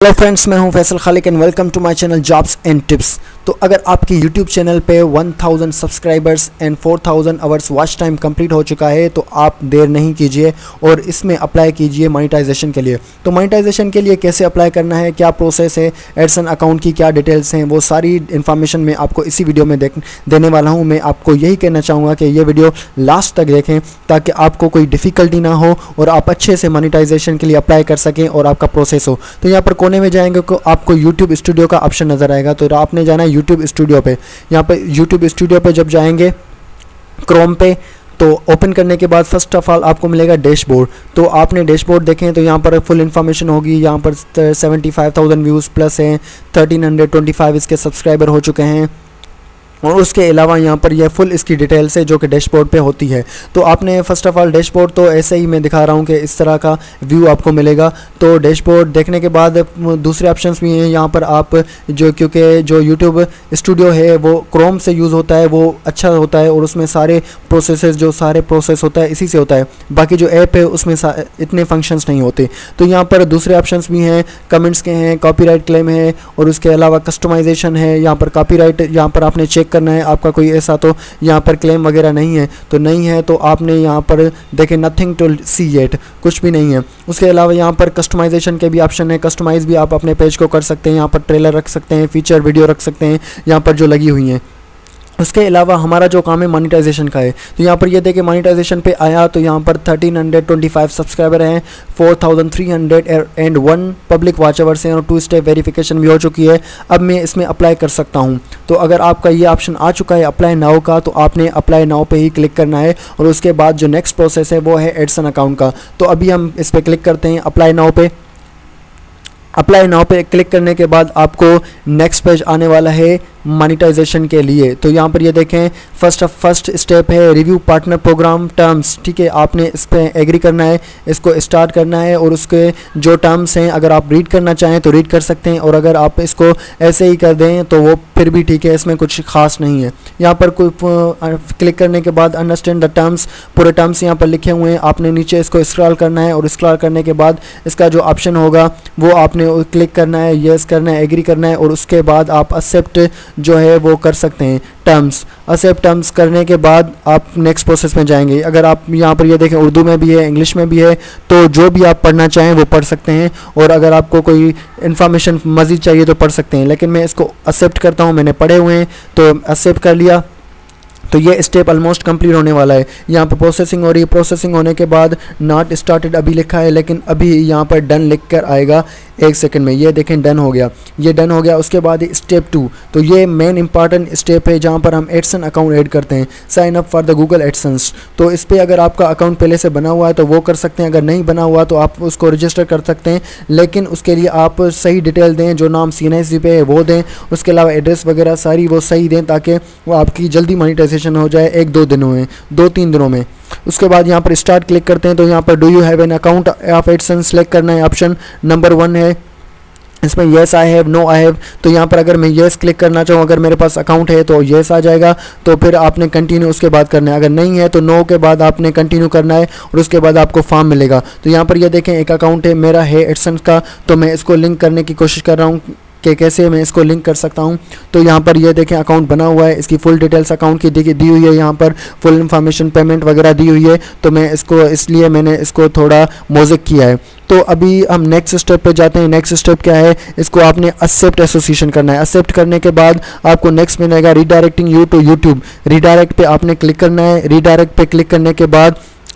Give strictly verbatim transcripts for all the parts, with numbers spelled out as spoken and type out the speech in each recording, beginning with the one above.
Hello friends, मैं हूं Faisal Khaliq and welcome to my channel jobs and tips. तो अगर आपकी यूट्यूब चैनल पे one thousand subscribers and four thousand hours watch time complete हो चुका है तो आप देर नहीं कीजिए और इसमें अप्लाई कीजिए मोनेटाइजेशन के लिए। तो मोनेटाइजेशन के लिए कैसे अप्लाई करना है, क्या प्रोसेस है, एडसन अकाउंट की क्या डिटेल्स हैं, वो सारी इन्फॉर्मेशन मैं आपको इसी वीडियो में देख देने वाला हूँ। मैं आपको यही कहना चाहूँगा कि ये वीडियो लास्ट तक देखें ताकि आपको कोई डिफ़िकल्टी ना हो और आप अच्छे से मोनेटाइजेशन के लिए अप्लाई कर सकें और आपका प्रोसेस हो। तो यहाँ पर कोने में जाएंगे को आपको YouTube स्टूडियो का ऑप्शन नज़र आएगा, तो आपने जाना है YouTube स्टूडियो पे। यहाँ पे YouTube स्टूडियो पे जब जाएंगे क्रोम पे तो ओपन करने के बाद फर्स्ट ऑफ ऑल आपको मिलेगा डैशबोर्ड। तो आपने डैशबोर्ड देखें तो यहाँ पर फुल इन्फॉर्मेशन होगी। यहाँ पर seventy five thousand views plus हैं, थर्टीन हंड्रेड ट्वेंटी फाइव इसके सब्सक्राइबर हो चुके हैं और उसके अलावा यहाँ पर यह फुल इसकी डिटेल्स है जो कि डैशबोर्ड पे होती है। तो आपने फर्स्ट ऑफ ऑल डैशबोर्ड तो ऐसे ही मैं दिखा रहा हूँ कि इस तरह का व्यू आपको मिलेगा। तो डैशबोर्ड देखने के बाद दूसरे ऑप्शंस भी हैं यहाँ पर आप जो, क्योंकि जो यूट्यूब स्टूडियो है वो क्रोम से यूज़ होता है, वो अच्छा होता है और उसमें सारे प्रोसेसेस जो सारे प्रोसेस होता है इसी से होता है। बाकी जो ऐप है उसमें इतने फंक्शंस नहीं होते। तो यहाँ पर दूसरे ऑप्शंस भी हैं, कमेंट्स के हैं, कॉपीराइट क्लेम है और उसके अलावा कस्टमाइजेशन है। यहाँ पर कॉपीराइट यहाँ पर आपने चेक करना है आपका कोई ऐसा तो यहाँ पर क्लेम वगैरह नहीं है, तो नहीं है तो आपने यहाँ पर देखें नथिंग टू सी येट, कुछ भी नहीं है। उसके अलावा यहाँ पर कस्टमाइजेशन के भी ऑप्शन है, कस्टमाइज़ भी आप अपने पेज को कर सकते हैं। यहाँ पर ट्रेलर रख सकते हैं, फीचर वीडियो रख सकते हैं यहाँ पर जो लगी हुई हैं। उसके अलावा हमारा जो काम है मोनेटाइजेशन का है, तो यहाँ पर ये देखिए मोनेटाइजेशन पे आया तो यहाँ पर thirteen hundred twenty five subscriber हैं, four thousand three hundred and one public watch hours हैं और टू स्टेप वेरिफिकेशन भी हो चुकी है। अब मैं इसमें अप्लाई कर सकता हूँ। तो अगर आपका ये ऑप्शन आ चुका है अप्लाई नाउ का, तो आपने अप्लाई नाउ पे ही क्लिक करना है और उसके बाद जो नेक्स्ट प्रोसेस है वो है एडसन अकाउंट का। तो अभी हम इस पर क्लिक करते हैं अप्लाई नाउ पे। अप्लाई नाउ पे क्लिक करने के बाद आपको नेक्स्ट पेज आने वाला है मोनेटाइजेशन के लिए। तो यहाँ पर ये देखें फर्स्ट फर्स्ट स्टेप है रिव्यू पार्टनर प्रोग्राम टर्म्स। ठीक है, आपने इस पर एग्री करना है, इसको स्टार्ट करना है और उसके जो टर्म्स हैं अगर आप रीड करना चाहें तो रीड कर सकते हैं और अगर आप इसको ऐसे ही कर दें तो वो फिर भी ठीक है, इसमें कुछ खास नहीं है। यहाँ पर कोई क्लिक करने के बाद अंडरस्टैंड द टर्म्स, पूरे टर्म्स यहाँ पर लिखे हुए हैं। आपने नीचे इसको स्क्रॉल करना है और स्क्रॉल करने के बाद इसका जो ऑप्शन होगा वो आपने क्लिक करना है, येस करना है, एग्री करना है और उसके बाद आप एक्सेप्ट जो है वो कर सकते हैं टर्म्स। एक्सेप्ट टर्म्स करने के बाद आप नेक्स्ट प्रोसेस में जाएंगे। अगर आप यहाँ पर ये देखें उर्दू में भी है, इंग्लिश में भी है, तो जो भी आप पढ़ना चाहें वो पढ़ सकते हैं और अगर आपको कोई इन्फॉर्मेशन मज़ीद चाहिए तो पढ़ सकते हैं। लेकिन मैं इसको एक्सेप्ट करता हूँ, मैंने पढ़े हुए हैं तो एक्सेप्ट कर लिया। तो ये स्टेप ऑलमोस्ट कंप्लीट होने वाला है। यहाँ पर प्रोसेसिंग हो रही है, प्रोसेसिंग होने के बाद नॉट स्टार्टेड अभी लिखा है लेकिन अभी यहाँ पर डन लिख कर आएगा एक सेकंड में। ये देखें डन हो गया, ये डन हो गया। उसके बाद स्टेप टू, तो ये मेन इंपॉर्टेंट स्टेप है जहाँ पर हम एडसन अकाउंट ऐड करते हैं, sign up for the Google AdSense. तो इस पर अगर आपका अकाउंट पहले से बना हुआ है तो वो कर सकते हैं, अगर नहीं बना हुआ तो आप उसको रजिस्टर कर सकते हैं। लेकिन उसके लिए आप सही डिटेल दें, जो नाम सी एन एस जी पे है वो दें, उसके अलावा एड्रेस वगैरह सारी वो सही दें ताकि वो आपकी जल्दी मोनेटाइजेशन हो जाए, एक दो दिनों में, दो तीन दिनों में। उसके बाद यहाँ पर स्टार्ट क्लिक करते हैं तो यहाँ पर do you have an account of AdSense select करना है, ऑप्शन नंबर वन है इसमें yes I have, no I have. तो यहाँ पर अगर मैं येस क्लिक करना चाहूँ, अगर मेरे पास अकाउंट है तो येस आ जाएगा, तो फिर आपने कंटिन्यू उसके बाद करना है। अगर नहीं है तो नो के बाद आपने कंटिन्यू करना है और उसके बाद आपको फॉर्म मिलेगा। तो यहाँ पर ये यह देखें एक अकाउंट है मेरा है एडसन का, तो मैं इसको लिंक करने की कोशिश कर रहा हूँ कि कैसे मैं इसको लिंक कर सकता हूं। तो यहाँ पर ये देखें अकाउंट बना हुआ है, इसकी फुल डिटेल्स अकाउंट की दी, दी हुई है, यहाँ पर फुल इन्फॉर्मेशन पेमेंट वगैरह दी हुई है। तो मैं इसको इसलिए मैंने इसको थोड़ा मोज़िक किया है। तो अभी हम नेक्स्ट स्टेप पे जाते हैं। नेक्स्ट स्टेप क्या है, इसको आपने एक्सेप्ट एसोसिएशन करना है। एक्सेप्ट करने के बाद आपको नेक्स्ट मिलेगा redirecting you to YouTube. Redirect पे आपने क्लिक करना है। रीडायरेक्ट पे क्लिक करने के बाद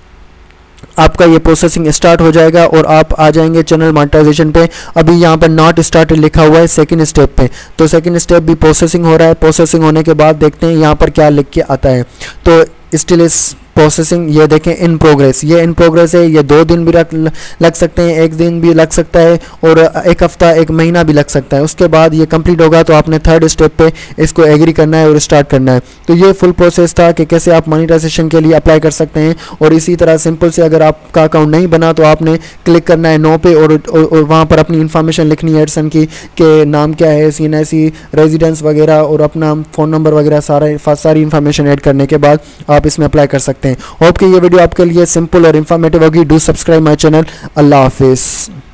आपका ये प्रोसेसिंग स्टार्ट हो जाएगा और आप आ जाएंगे चैनल मोनेटाइजेशन पे। अभी यहाँ पर नॉट स्टार्टेड लिखा हुआ है सेकंड स्टेप पे, तो सेकंड स्टेप भी प्रोसेसिंग हो रहा है। प्रोसेसिंग होने के बाद देखते हैं यहाँ पर क्या लिख के आता है। तो स्टिल इज प्रोसेसिंग, ये देखें इन प्रोग्रेस, ये इन प्रोग्रेस है। ये दो दिन भी लग सकते हैं, एक दिन भी लग सकता है और एक हफ्ता एक महीना भी लग सकता है। उसके बाद ये कंप्लीट होगा तो आपने थर्ड स्टेप पे इसको एग्री करना है और स्टार्ट करना है। तो ये फुल प्रोसेस था कि कैसे आप मोनेटाइजेशन के लिए अप्लाई कर सकते हैं। और इसी तरह सिंपल से अगर आपका अकाउंट नहीं बना तो आपने क्लिक करना है नो पे और, और, और वहाँ पर अपनी इन्फॉर्मेशन लिखनी है एडसन की, कि नाम क्या है, C N S C, residence वगैरह और अपना फ़ोन नंबर वगैरह सारा सारी इन्फॉर्मेशन ऐड करने के बाद आप इसमें अप्लाई कर सकते हैं। होप कि ये वीडियो आपके लिए सिंपल और इन्फॉर्मेटिव होगी। Do subscribe my channel. अल्लाह हाफिज़।